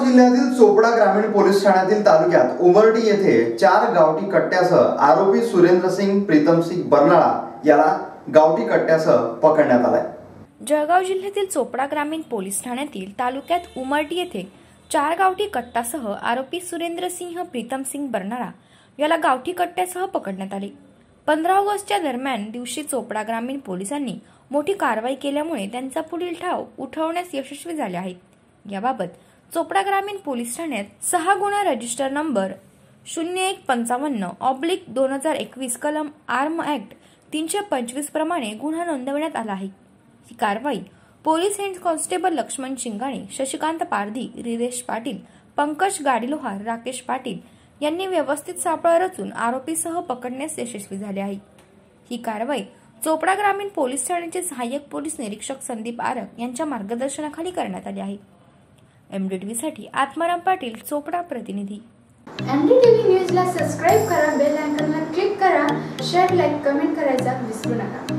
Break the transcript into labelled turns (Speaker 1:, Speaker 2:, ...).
Speaker 1: जिल्ह्यातील चोपडा ग्रामीण पोलीस ठाण्यातील तालुक्यात उमरटी येथे 4 गावठी कट्ट्यासह आरोपी सुरेंद्र सिंग प्रीतम सिंग बर्नाळा याला गावठी कट्ट्यासह पकडण्यात आलाय।
Speaker 2: जळगाव जिल्ह्यातील चोपडा ग्रामीण पोलीस ठाण्यातील तालुक्यात उमरटी येथे 4 गावठी कट्टासह आरोपी सुरेंद्र सिंह प्रीतम सिंग बर्नाळा याला गावठी कट्ट्यासह पकडण्यात आले। 15 ऑगस्टच्या दरम्यान दिवशी चोपडा ग्रामीण पोलिसांनी मोठी कारवाई केल्यामुळे त्यांचा पुढील ठाव उठवण्यास यशस्वी झाले आहेत। याबाबत चोपडा ग्रामीण पोलीस ठाण्यात 6 गुन्हा रजिस्टर नंबर 0155/2021 कलम आर्म ऍक्ट 325 प्रमाणे गुन्हा नोंदवण्यात आला आहे। ही कारवाई police head constable Laxman Shingane, Shashikant Pardhi, Ridesh Patil, Pankaj Gadilohar, Rakesh Patil यांनी व्यवस्थित सापळा रचून आरोपीसह पकडण्यास यशस्वी झाले आहे। ही कारवाई चोपडा ग्रामीण पोलीस ठाण्याचे सहाय्यक पोलीस निरीक्षक संदीप आरक यांच्या मार्गदर्शनाखाली करण्यात आली आहे। MDTV साठी आत्माराम पाटील, चोपडा प्रतिनिधी।
Speaker 3: MDTV न्यूजला सबस्क्राइब करा, बेल आयकॉनला क्लिक करा, शेअर, लाईक, कमेंट करायला विसरू नका।